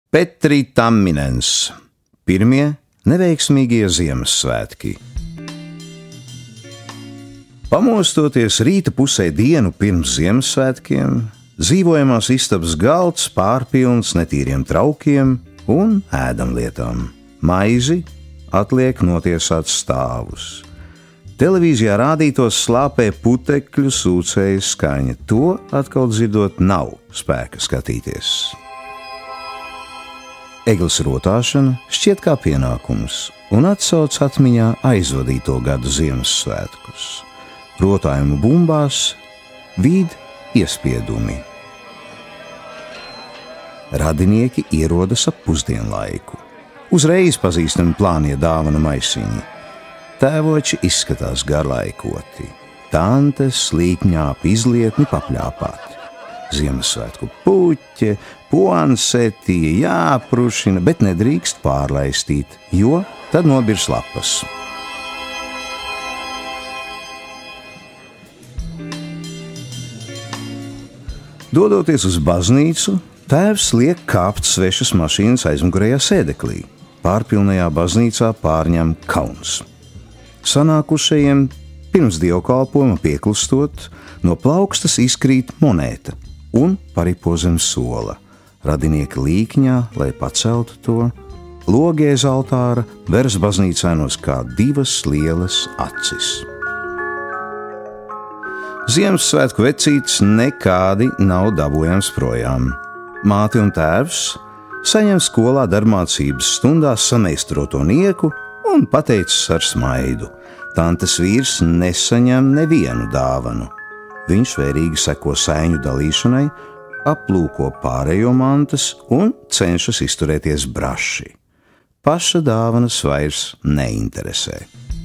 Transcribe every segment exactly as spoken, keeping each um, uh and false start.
Petri Tamminens. Pirmie neveiksmīgie Ziemassvētki. Pamostoties rīta pusē dienu pirms Ziemassvētkiem, dzīvojamās istabas galds pārpilns netīriem traukiem un ēdamlietām. Maizi atliek notiesāt stāvus. Televīzijā rādītos slāpē putekļu sūcēja skaņa. To atkal dzirdot nav spēka skatīties. Egles rotāšana šķiet kā pienākums un atsauc atmiņā aizvadīto gadu Ziemassvētkus. Rotājumu bumbās vīd iespiedumi. Radinieki ierodas ap pusdienlaiku. Uzreiz pazīstami plānie dāvanu maisiņi. Tēvoči izskatās garlaikoti. Tantes līkņāpi izlietni papļāpāti. Ziemassvētku puķe, puanseti, jāprušina, bet nedrīkst pārlaistīt, jo tad nobirs lapas. Dodoties uz baznīcu, tēvs liek kāpt svešas mašīnas aizmugurējā sēdeklī. Pārpilnajā baznīcā pārņem kauns. Sanākušajiem pirms dievkalpojuma pieklustot, no plaukstas izkrīt monēta un paripo zem sola. Radinieki līkņā, lai paceltu to, logi aiz altāra veras baznīcainos kā divas lielas acis. Ziemassvētku vecītis nekādi nav dabūjams projām. Māte un tēvs saņem skolā darbmācības stundās sameistaroto nieku un pateicis ar smaidu. Tantes vīrs nesaņem nevienu dāvanu. Viņš vērīgi seko sēņu dalīšanai, aplūko pārējo mantas un cenšas izturēties braši. Paša dāvanas vairs neinteresē.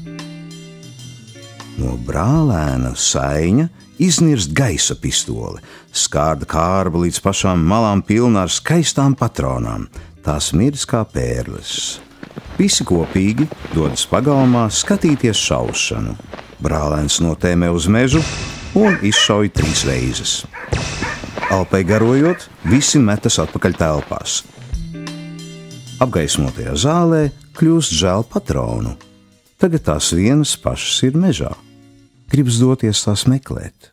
No brālēna saiņa iznirst gaisa pistole, skārda kārba līdz pašām malām pilna ar skaistām patronām. Tās mirdz kā pērles. Visi kopīgi dodas pagalmā skatīties šaušanu. Brālēns notēmē uz mežu un izšauj trīs reizes. Alpai garojot, visi metas atpakaļ telpās. Apgaismotajā zālē kļūst žēl patronu. Tagad tās vienas pašas ir mežā. Gribas doties tās meklēt.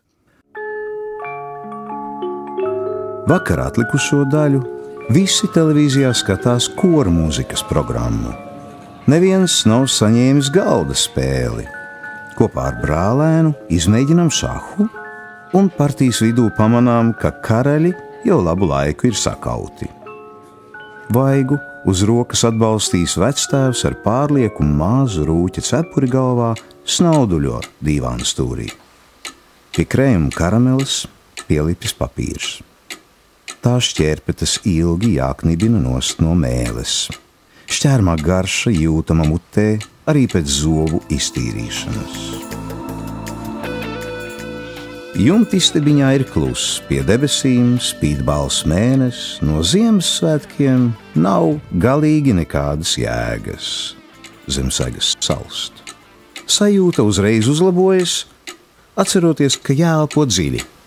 Vakar atlikušo daļu visi televīzijā skatās koru mūzikas programmu. Neviens nav saņēmis galda spēli. Kopā ar brālēnu izmēģinām šahu, un partijas vidū pamanām, ka karaļi jau labu laiku ir sakauti. Vaigu uz rokas atbalstīs vectēvs ar pārlieku mazu rūķa cepuri galvā, snauduļo dīvāna stūrī. Pie krējuma karameles pielipis papīrs. Tā šķērpetes ilgi jāknibina nost no mēles. Šķērmā garša jūtama mutē arī pēc zobu iztīrīšanas. Jumtistabiņā ir kluss, pie debesīm spīd bals mēnesis, no Ziemassvētkiem nav galīgi nekādas jēgas. Zem segas salst. Sajūta uzreiz uzlabojas, atceroties, ka jāelpo dziļi.